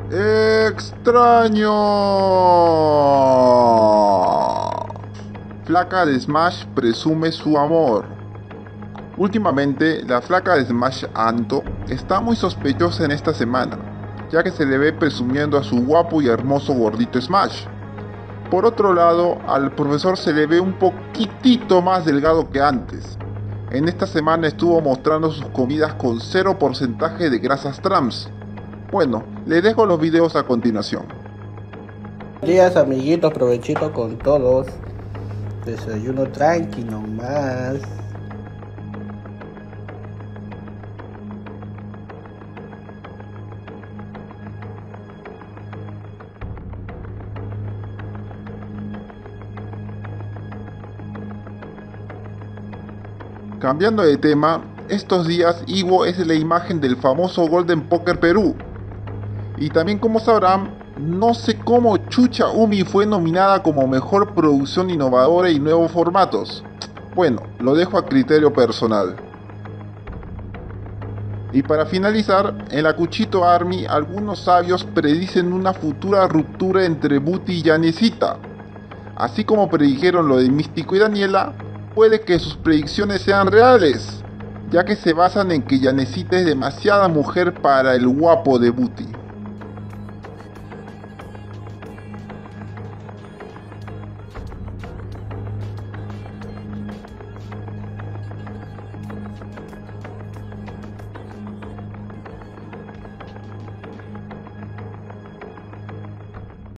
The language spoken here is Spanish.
Extraño. Flaca de Smash presume su amor. Últimamente, la flaca de Smash Anto está muy sospechosa en esta semana, ya que se le ve presumiendo a su guapo y hermoso gordito Smash. Por otro lado, al profesor se le ve un poquitito más delgado que antes. En esta semana estuvo mostrando sus comidas con 0% de grasas trans. Bueno, les dejo los videos a continuación. Buenos días, amiguitos, provechito con todos. Desayuno tranqui nomás. Cambiando de tema, estos días Ivo es la imagen del famoso Golden Poker Perú. Y también, como sabrán, no sé cómo Chucha Umi fue nominada como mejor producción innovadora y nuevos formatos. Bueno, lo dejo a criterio personal. Y para finalizar, en la Cuchito Army algunos sabios predicen una futura ruptura entre Booty y Yanecita. Así como predijeron lo de Místico y Daniela, puede que sus predicciones sean reales, ya que se basan en que Yanecita es demasiada mujer para el guapo de Booty.